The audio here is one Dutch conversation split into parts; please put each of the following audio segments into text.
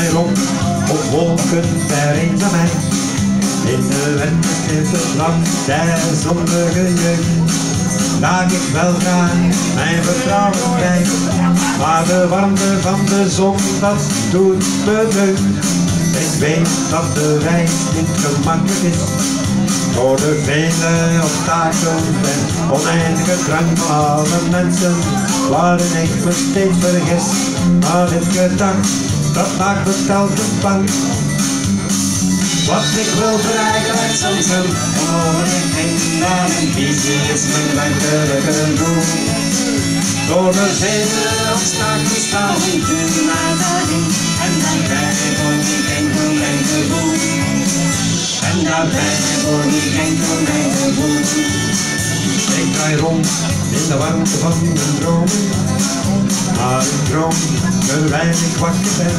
mij rond op wolken der eenzaamheid. In de winterstille nacht der zonnige jeugd draag ik wel graag mijn vertrouwen bij, maar de warmte van de zon dat doet me deugd. Ik weet dat de reis niet gemakkelijk is, door de vele obstakels en oneindige drang van alle mensen, waarin ik me steeds vergis. Maar dit gedacht, dat maakt me telkens bang. Wat ik wil bereiken lijkt soms een onmogelijkheid, maar mijn visie is mijn werkelijke doel. Door de vele obstakels staan ik een uitdaging, en daarbij word ik enkel mijn gevoel. En daarbij word ik enkel mijn gevoel. Ik draai rond in de warmte van mijn dromen, maar een droom terwijl ik wakker ben.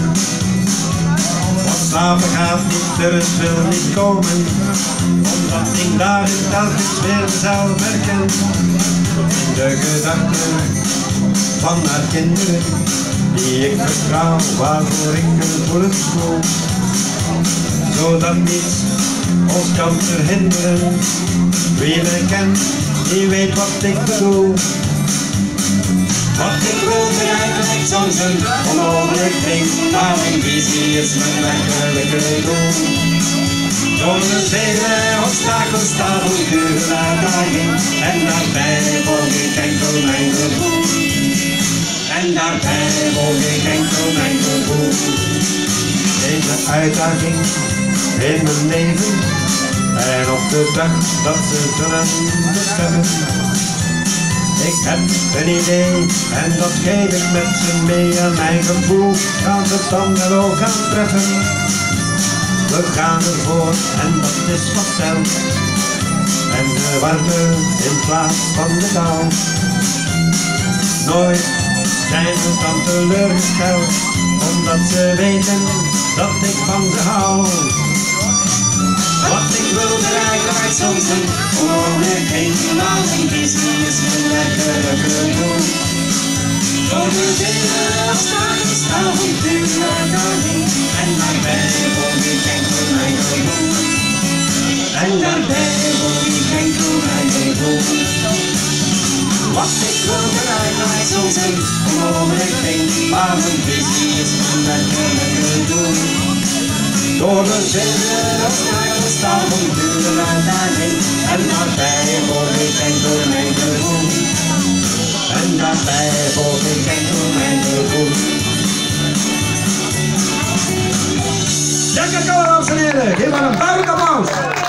Slapen gaat niet, er wil niet komen, omdat ik daarin telkens weer mezelf herken. In de gedachten van haar kinderen, die ik vertrouw, waarvoor ik gevoelens voel. Zodat niets ons kan verhinderen, wie me kent, die weet wat ik bedoel. Wat ik wil bereiken lijkt soms een onmogelijk ding, maar mijn visie is mijn werkelijke doel. Door de vele obstakels staat ik een uitdaging, en daarbij volg ik enkel mijn gevoel. En daarbij volg ik enkel mijn gevoel. Deze uitdaging in mijn leven, en op de dag dat ze zullen bestemmen. Ik heb een idee en dat geef ik met ze mee, en mijn gevoel gaan ze dan wel ook gaan treffen. We gaan ervoor en dat is wat telt, en de warmte in plaats van de kou. Nooit zijn ze dan teleurgesteld, omdat ze weten dat ik van ze hou. Wat ik wil bereiken lijkt soms een onmogelijkheid, maar mijn visie is mijn werkelijke doel. Door de vele obstakels staan ik nu uitdaging, en daarbij volg ik enkel mijn gevoel. En daarbij volg ik enkel mijn gevoel. Wat ik wil bereiken lijkt soms een onmogelijkheid, maar mijn visie is mijn werkelijke doel. Door de vele obstakels staan ik nu uitdaging, en daarbij volg ik enkel mijn gevoel. En daarbij volg ik enkel mijn gevoel. Ja, kijk, dames en heren, geef maar een duidelijk applaus.